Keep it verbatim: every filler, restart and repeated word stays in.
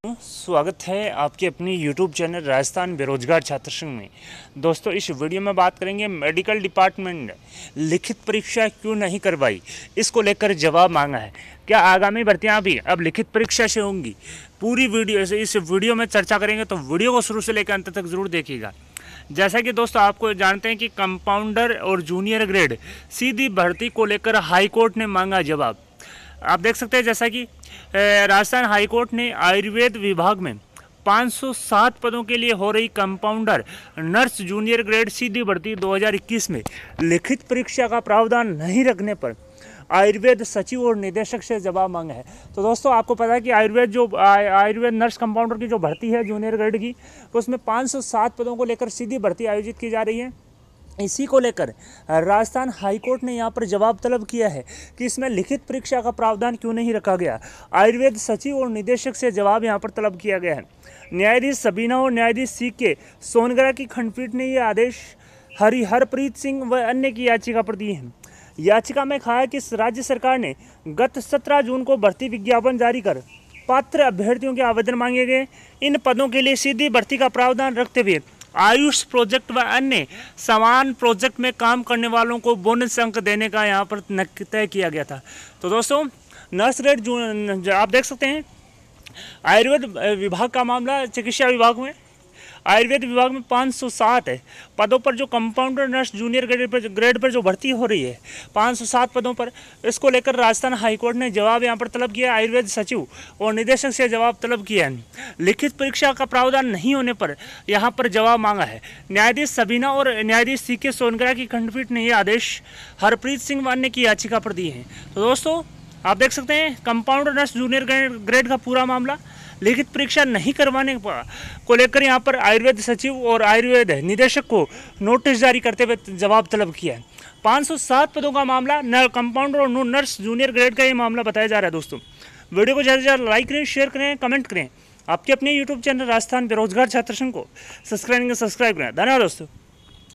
स्वागत है आपके अपनी यूट्यूब चैनल राजस्थान बेरोजगार छात्र संघ में। दोस्तों, इस वीडियो में बात करेंगे मेडिकल डिपार्टमेंट ने लिखित परीक्षा क्यों नहीं करवाई, इसको लेकर जवाब मांगा है। क्या आगामी भर्तियां भी अब लिखित परीक्षा से होंगी? पूरी वीडियो से इस वीडियो में चर्चा करेंगे, तो वीडियो को शुरू से लेकर अंत तक जरूर देखिएगा। जैसा कि दोस्तों आपको जानते हैं कि कंपाउंडर और जूनियर ग्रेड सीधी भर्ती को लेकर हाईकोर्ट ने मांगा जवाब। आप देख सकते हैं जैसा कि राजस्थान हाईकोर्ट ने आयुर्वेद विभाग में पाँच सौ सात पदों के लिए हो रही कंपाउंडर नर्स जूनियर ग्रेड सीधी भर्ती दो हज़ार इक्कीस में लिखित परीक्षा का प्रावधान नहीं रखने पर आयुर्वेद सचिव और निदेशक से जवाब मांगा है। तो दोस्तों आपको पता है कि आयुर्वेद जो आयुर्वेद नर्स कंपाउंडर की जो भर्ती है जूनियर ग्रेड की, उसमें पाँच सौ सात पदों को लेकर सीधी भर्ती आयोजित की जा रही है। इसी को लेकर राजस्थान हाईकोर्ट ने यहाँ पर जवाब तलब किया है कि इसमें लिखित परीक्षा का प्रावधान क्यों नहीं रखा गया। आयुर्वेद सचिव और निदेशक से जवाब यहाँ पर तलब किया गया है। न्यायाधीश सबीना और न्यायाधीश सी के सोनगरा की खंडपीठ ने यह आदेश हरिहरप्रीत सिंह व अन्य की याचिका पर दिए हैं। याचिका में कहा है कि राज्य सरकार ने गत सत्रह जून को भर्ती विज्ञापन जारी कर पात्र अभ्यर्थियों के आवेदन मांगे गए। इन पदों के लिए सीधी भर्ती का प्रावधान रखते हुए आयुष प्रोजेक्ट व अन्य समान प्रोजेक्ट में काम करने वालों को बोनस अंक देने का यहाँ पर तय किया गया था। तो दोस्तों, नर्स ग्रेड जो आप देख सकते हैं, आयुर्वेद विभाग का मामला चिकित्सा विभाग में आयुर्वेद विभाग में पाँच सौ सात है पदों पर जो कंपाउंडर नर्स जूनियर ग्रेड पर ग्रेड पर जो भर्ती हो रही है पाँच सौ सात पदों पर, इसको लेकर राजस्थान हाईकोर्ट ने जवाब यहाँ पर तलब किया। आयुर्वेद सचिव और निदेशक से जवाब तलब किया है। लिखित परीक्षा का प्रावधान नहीं होने पर यहाँ पर जवाब मांगा है। न्यायाधीश सबीना और न्यायाधीश सी के सोनगरा की खंडपीठ ने यह आदेश हरप्रीत सिंह व अन्य की याचिका पर दिए हैं। तो दोस्तों आप देख सकते हैं कंपाउंडर नर्स जूनियर ग्रेड का पूरा मामला लिखित परीक्षा नहीं करवाने को लेकर यहाँ पर आयुर्वेद सचिव और आयुर्वेद निदेशक को नोटिस जारी करते हुए जवाब तलब किया है। पाँच सौ सात पदों का मामला न कंपाउंडर और नर्स जूनियर ग्रेड का ये मामला बताया जा रहा है। दोस्तों, वीडियो को ज़्यादा से ज़्यादा लाइक करें, शेयर करें, कमेंट करें। आपके अपने यूट्यूब चैनल राजस्थान बेरोजगार छात्र संघ को सब्सक्राइब सब्सक्राइब करें। धन्यवाद दोस्तों।